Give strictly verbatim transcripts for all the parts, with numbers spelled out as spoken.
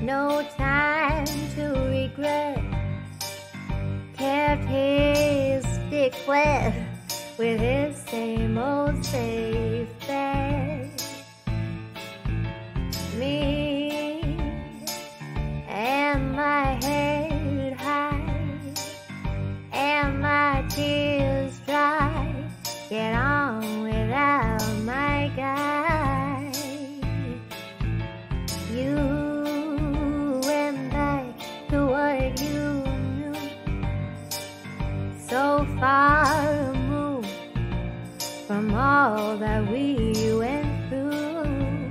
no time to regret. Kept his stick wet with his same old safe bet. Me and my head high and my tears dry, get on without my guy. You went back to what you knew, so far removed from all that we went through.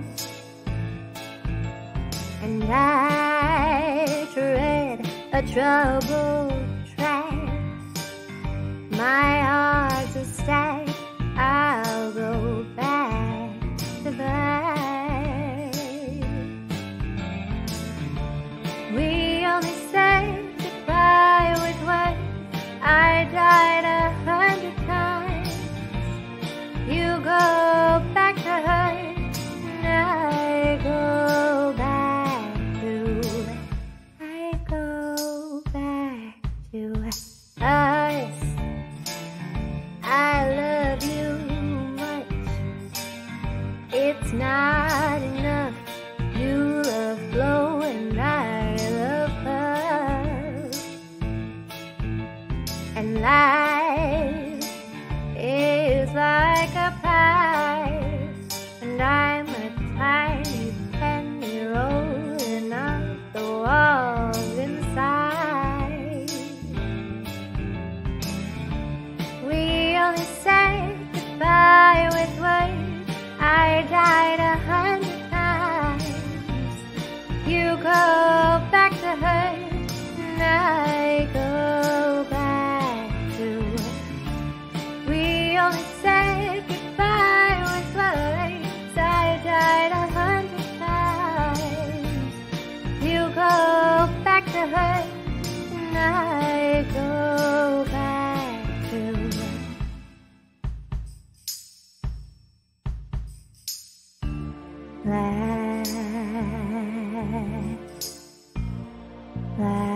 And I tread a troubled track, my odds are stacked, I'll go back to back. We only said goodbye with words, I died a hundred times. You go back to her, and I go back to, I go back to us. I love you much, it's not enough. You love blow and I love her. And life is like a pie, and I'm a tiny penny rolling off the walls inside. We only said goodbye with words, I died a hundred times. You go back to her, and I go back to. We only said goodbye with words, I died a hundred times. You go back to her, and I go back to. Last, last.